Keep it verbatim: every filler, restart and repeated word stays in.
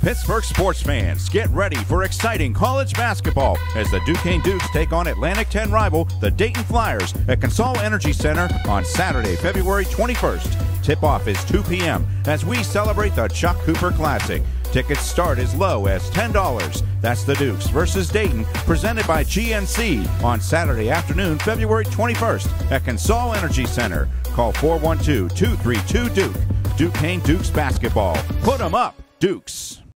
Pittsburgh sports fans, get ready for exciting college basketball as the Duquesne Dukes take on Atlantic ten rival, the Dayton Flyers, at Consol Energy Center on Saturday, February twenty-first. Tip-off is two p m as we celebrate the Chuck Cooper Classic. Tickets start as low as ten dollars. That's the Dukes versus Dayton, presented by G N C on Saturday afternoon, February twenty-first at Consol Energy Center. Call four one two, two three two, Duke. Duquesne Dukes basketball. Put 'em up, Dukes.